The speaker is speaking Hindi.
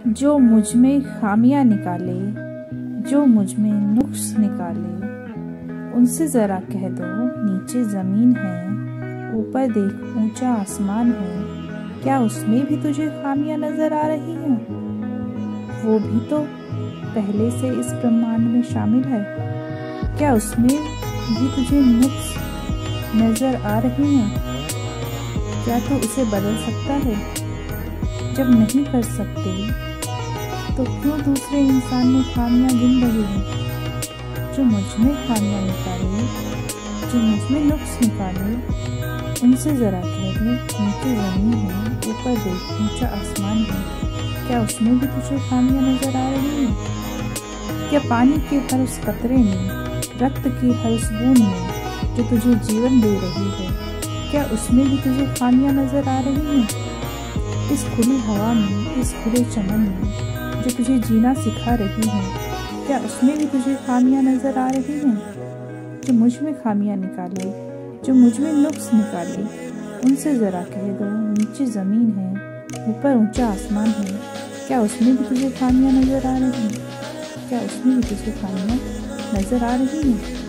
जो मुझ में खामियां निकाले, जो मुझ में नुक्स निकाले, उनसे ज़रा कह दो नीचे ज़मीन है, ऊपर देख ऊंचा आसमान है, क्या उसमें भी तुझे खामियां नज़र आ रही हैं? वो भी तो पहले से इस ब्रह्मांड में शामिल है, क्या उसमें भी तुझे नुक्स नज़र आ रही हैं? क्या तू उसे बदल सकता है? जब नहीं कर सकते तो क्यों दूसरे इंसान में खामियां गिन रही है? जो मुझ में खामियां निकाले, जो मुझ में नुक्स निकाले, उनसे ज़रा कह दे नीचे ज़मीन है, ऊपर देख ऊंचा आसमान है, क्या उसमें भी तुझे खामियां नज़र आ रही हैं? क्या पानी के हर उस कतरे में, रक्त की हर उस बूंद में जो तुझे जीवन दे रही है, क्या उसमें भी तुझे खामियां नज़र आ रही हैं? इस खुली हवा में, इस खुले चमन में जो तुझे जीना सिखा रही है, क्या उसमें भी तुझे खामियां नज़र आ रही हैं? जो मुझ में खामियां निकाले, जो मुझ में नुक्स निकाले, उनसे ज़रा कह दो नीचे ज़मीन है, ऊपर ऊंचा आसमान है, क्या उसमें भी तुझे खामियां नज़र आ रही हैं? क्या उसमें भी तुझे खामियां नज़र आ रही हैं?